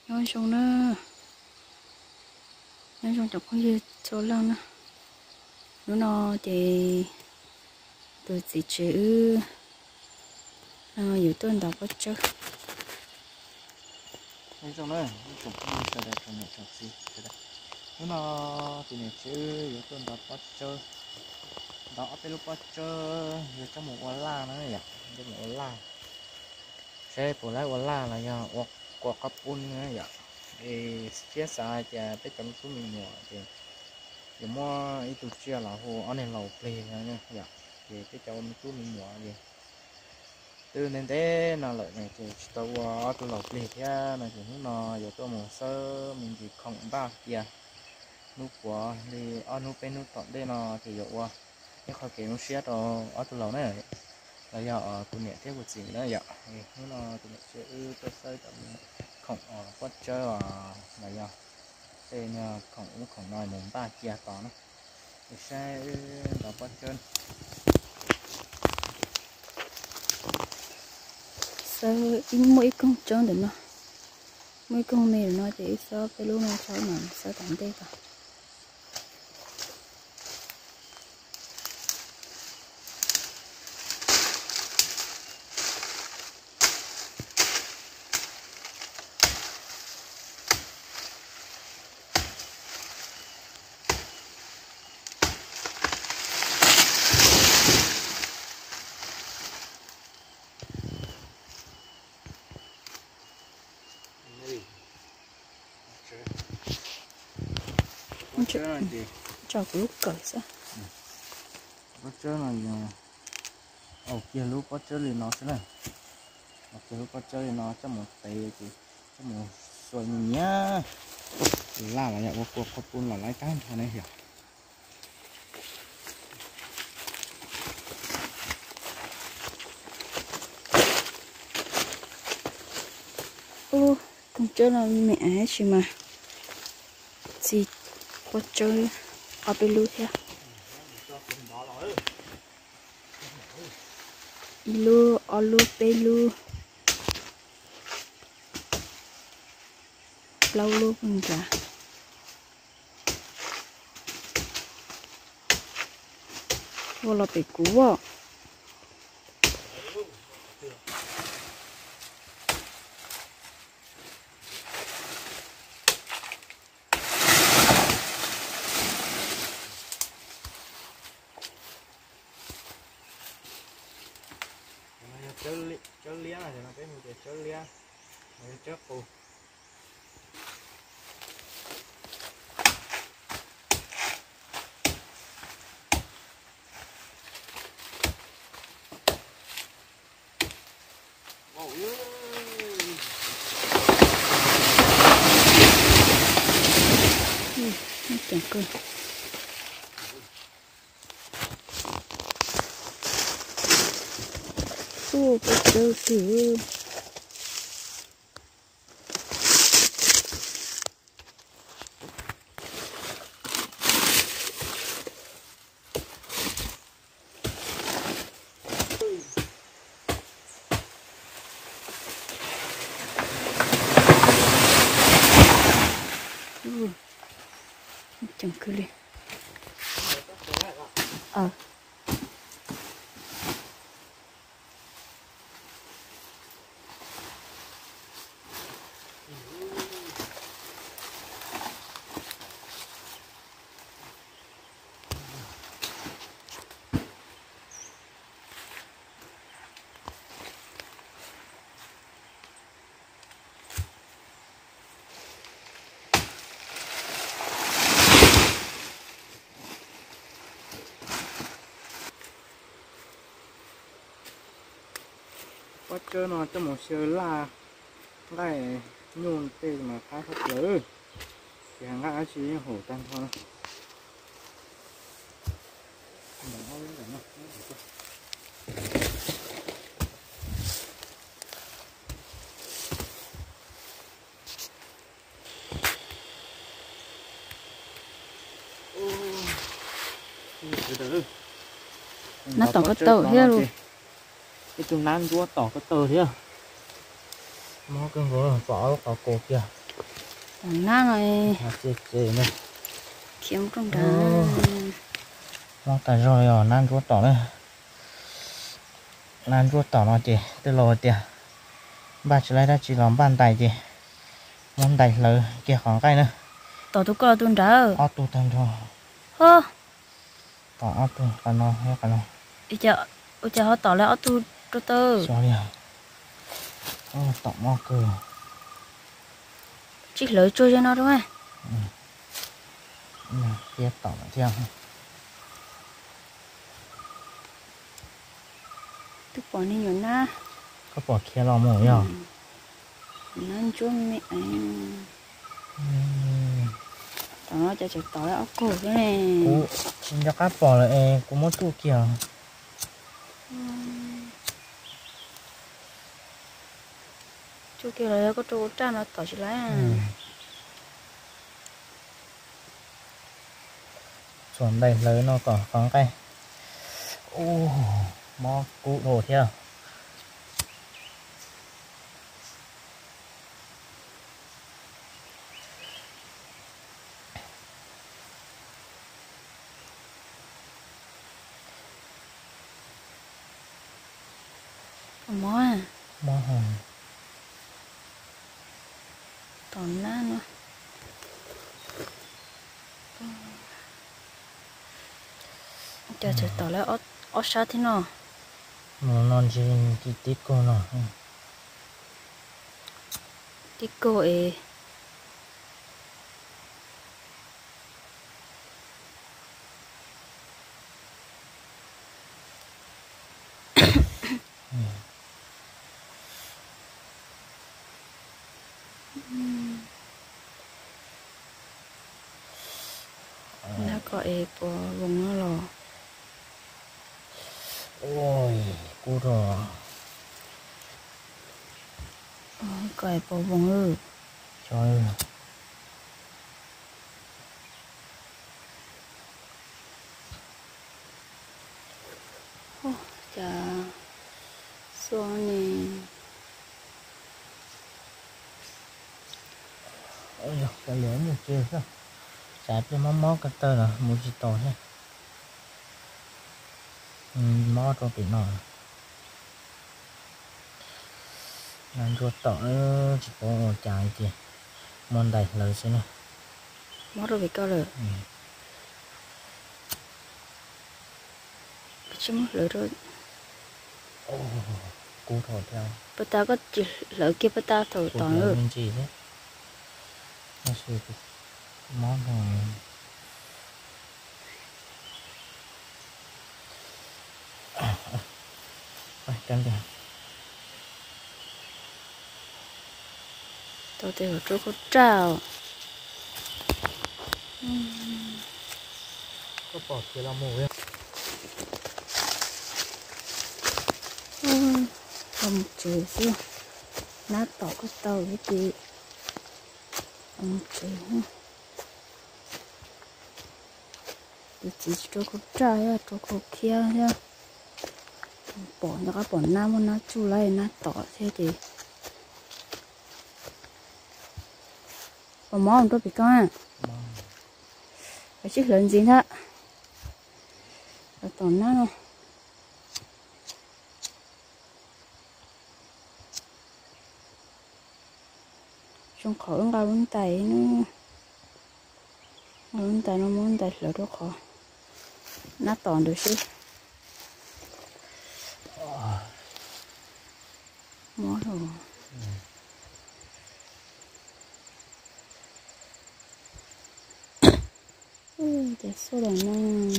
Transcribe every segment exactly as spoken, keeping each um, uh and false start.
nói chung nó nói chung chẳng có gì số lần nữa nó nó thì tôi chỉ chữ nóอยู่ต้นดอกก็เจอ nói chung đấy chụp như thế này cho này chụp gì thế này nó nó thì này chứ yếu tố đó bắt chơi đó tới lúc bắt chơi yếu trong một quán la nữa nhỉ trong một quán la xe của lại quán la là nhờ hoặc quả cà pun nữa nhỉ thì phía xa thì tới trong số mình nhỏ thì thì mua ít tuổi chia là hồ anh này lẩu plei nha nhỉ thì tới trong số mình nhỏ thì từ nên thế nào lại này thì tàu ở tàu lẩu plei thế này thì nó yếu tố một sơ mình chỉ không ba kia nút của thì ở nút bên nút tận đây nó thì dụ qua cái khỏi cái nút xét ở ở từ lâu này là giờ ở tụi nhẹ theo một gì nữa vậy thì nó tụi nhẹ sẽ tôi xây tận khổng ở quất chơi và là giờ tên khổng khổng nói mùng ba kia có nó thì sẽ vào quất chơi sao in mỗi con trơn được nó mỗi con này nó chỉ sao cái lúc nó sao mà sao tận đây cả chơi là gì cho cái lúc cởi ra quất chơi là ở kia lúc quất chơi thì nó sẽ này ở kia lúc quất chơi thì nó cho một tay thì cho một rồi mình nhá là là nhận một cuộc cà pun là lái cái thằng này hiểu ô con chơi là mẹ ấy chứ mà gì có chơi ở bên lưu theo ilu alu pelu lâu luôn mình cả vô là bị cú à chơi chơi lia này thì nó cái mình chơi lia này chơi phụ chẳng cơ ô cái chơi thử chẳng cơ đi ờ quất chơi nó cho một sơ la lại nhung tên mà khá thật lớn thì hàng ngã chỉ hổ tăng thôi nó tổng có tờ hết luôn cái tường nan chúa tỏ cái tờ thế à nó cái vừa bỏ vào cổ kìa còn na này nó chết chết này kiếm trong đó nó tại rồi ở nan ruột tỏ này nan ruột tỏ nó chị từ lò tiền ba chỉ lấy ra chỉ làm bàn tay chị món tay lỡ kia khoảng cái nữa tao tôi có tuần đó ở tu thành rồi hơ tỏ ở tu cái nó hết cái nó ít giờ ít giờ họ tỏ lại ở tu tu tư sorry à ô tỏ mò cơ chỉ lấy chui cho nó đúng không ừ kia tỏ nó theo tôi bỏ đi nhiều na có bỏ kia lò mổ nhở nên chúa mẹ tao nói cho chụp tỏi ốc cổ cái này cú xin cho các bỏ lại cú mất tu kia chú kia là có chú cha nó tỏi chỉ lấy à chuẩn đây lấy nó có khoảng cái ô mò cụ đổ theo mò à mò hồng tỏi na nữa cho chụp tỏi lấy ớt ớt sao thế nào nó non chỉ chỉ tít cô nó đi cô ấy nó có ấy bỏ vùng nó lò ôi cú rồi có ấy bỏ vùng ư trời chà xua nè ôi giời cái lửa nhiều chưa sao chả biết món món cái tơ là mua gì to thế ừ, món cho bị nọ ăn ruột tỏ chỉ có chài kìa món đầy lời xem này món rồi bị cao rồi ừ. chứ mất lửa rồi Ô, cú thổi theo bà ta có chỉ lỡ kia bà ta thổi cú tỏi thổi ư bên gì thế nó sẽ cái món này phải canh kìa tôi thấy ở chỗ có trào có bỏ kia là mồi không chịu chứ nát tỏ có tàu cái gì không chịu thì chỉ chỗ có trào á chỗ có kia nha bỏ nó có bỏ nam nó chu lại nát tỏ thế thì bỏ món tôi bị con à phải chiếc lớn gì thế ở tổn nó không trong khỏi nó ra bốn tay nó bốn tay nó muốn tay lỡ đó khó nó tổn được chứ món rồi ui để số là nó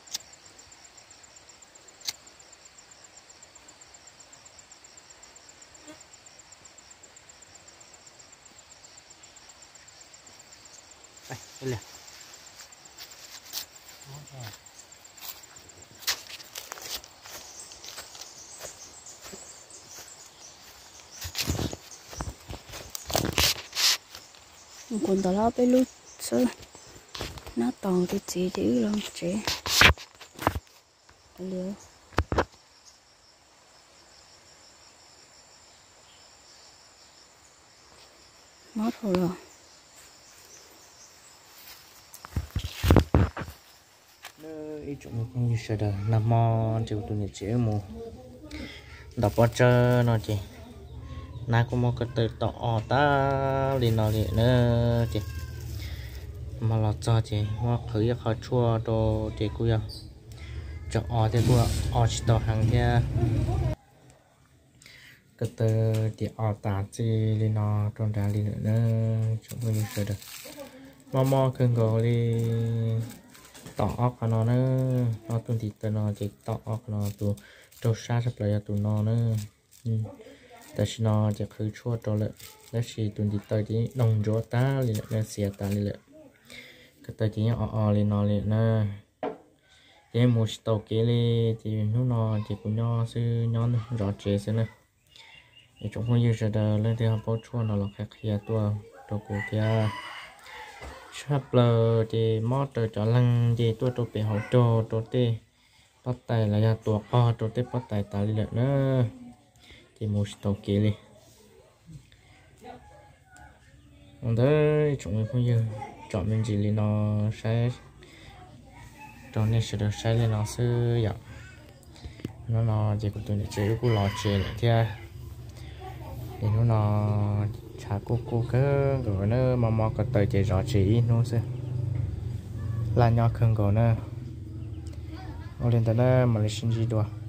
đây đây là còn tao lo bé lút sơ nó toàn cái gì chứ luôn chị liều mất rồi ít chúng không như sợ đời nằm mò chịu tụi nhật chế mù đọc bao giờ nó chị nãy có một cái từ tỏ ta đi nó đi nữa chị mà lọt cho chị mà khởi khó chua đồ chị cũng vậy cho ở thì cũng ở chỉ tàu hàng kia cái từ thì ở tả chị đi nó trong ra đi nữa chúng không như sợ được mò mò cần gọi đi tỏ ốc nó nữa nó tuần thì từ nó chỉ tỏ ốc nó tụ trâu xa sắp lại tụ nó nữaแต่ฉันจะเคยชั่วตัวเลยแล้วชีตุนติดตัวที่นงโจตาเลยเนี่ยเสียตาเลยก็ตัวที่อ่อๆเลยนอนเลยนะเดี๋ยวมูสโตเกเลยที่นู้นนอนที่คุณย่อซื้อย้อนรอเจสนะไอ้จงพวกยืดจะเดินเรื่องที่เขาพูดชั่วเราหลอกแค่เคลียตัวตัวกูเทียชอบเลยที่มอเตอร์จอลังที่ตัวตัวเป็นหัวโจตัวเต้ปัดไตระยะตัวอ่อตัวเต้ปัดไตตาเลยนะthì một tàu kia đi, còn đấy chúng mình không giờ chọn mình chỉ lên nó sẽ chọn này sẽ được sẽ lên nó sư vậy, nó nó chỉ có tụi này chơi cũng lo chơi lại theo, thì nó nó chả cố cố cái rồi nó mà mà có tới chơi rõ chỉ nó sẽ là nhau không có nữa, ở lên tới đó mà lấy xin gì đùa.